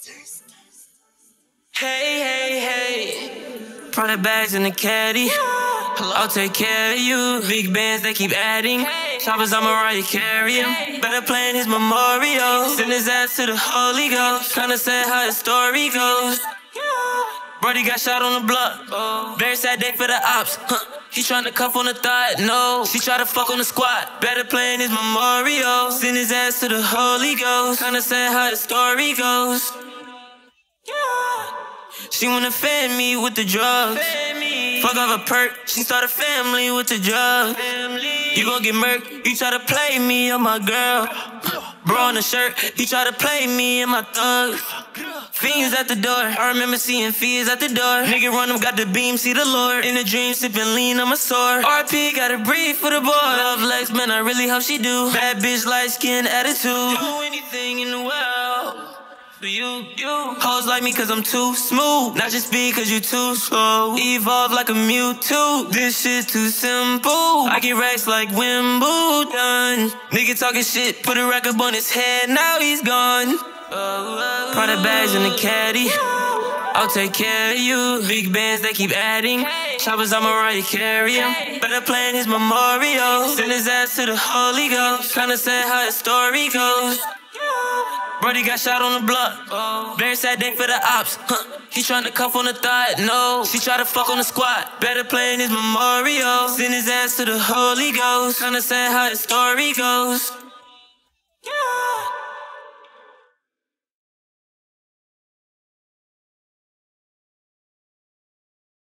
Hey, hey, hey. Product bags in the caddy. I'll take care of you. Big bands, they keep adding. Choppers, I'm Mariah carry him. Better plan his memorial. Send his ass to the Holy Ghost. Kinda sad how his story goes. Brody got shot on the block. Very sad day for the ops. He tryna cuff on the thought, no. She try to fuck on the squad. Better plan his memorial. Send his ass to the Holy Ghost. Kinda sad how his story goes. She wanna fan me with the drugs. Fuck off a perk, she start a family with the drugs. You gon' get murked, you try to play me on my girl. Bro on the shirt, he try to play me and my thugs. Fiends at the door, I remember seeing fears at the door. Nigga run him, got the beam, see the Lord. In a dream, sippin' lean on my sword. RP, gotta breathe for the boy. Love Lex, man, I really hope she do. Bad bitch, light skin attitude. Do anything in the world for you. Hoes like me cause I'm too smooth. Not just speed cause you too slow. Evolve like a Mewtwo. This shit too simple. I get racks like Wimbledon. Nigga talking shit, put a record on his head, now he's gone. Product bags in the caddy. I'll take care of you. Big bands, they keep adding. Choppers, I'm Mariah carry him. Better plan his memorial. Send his ass to the Holy Ghost. Kinda sad how his story goes. Brody got shot on the block. Very sad day for the ops. He tryna cuff on the thought, no. She try to fuck on the squad. Better plan his memorial. Send his ass to the Holy Ghost. Kinda sad how his story goes.